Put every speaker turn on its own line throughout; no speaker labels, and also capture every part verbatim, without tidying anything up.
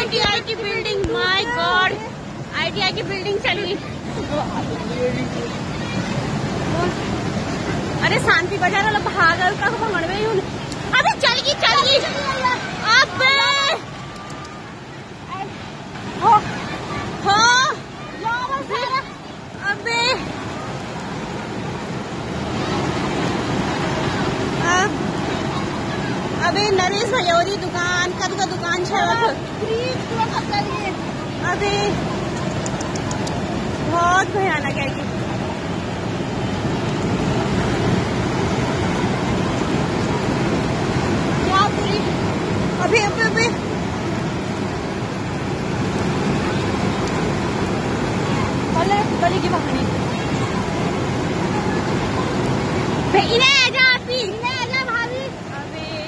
ITI की building, my God, ITI की building चली। अरे शांति बाजार वाला भागल का भंगड़ में हूँ। अबे चल गई चल गई। अबे हो हो अबे अबे नरेश भैया दुकान कद का दुकान छे। अबे बहुत भयानक है ये। अभी अभी अभी बड़ी की भागनी इन्हें आजा आपी इन्हें आजा भाभी। अभी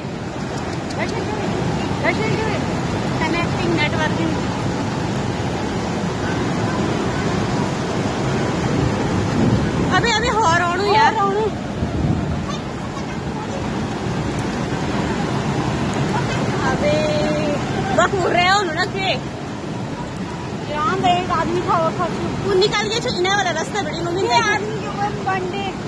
कनेक्टिंग नेटवर्किंग। अभी अभी हो रोणू यार रोणू अबे बस उड़ रहे हो ना के यहाँ एक आदमी था वो निकल गए इन्हें वाला रास्ता बड़ी मम्मी
आदमी के ऊपर बंदे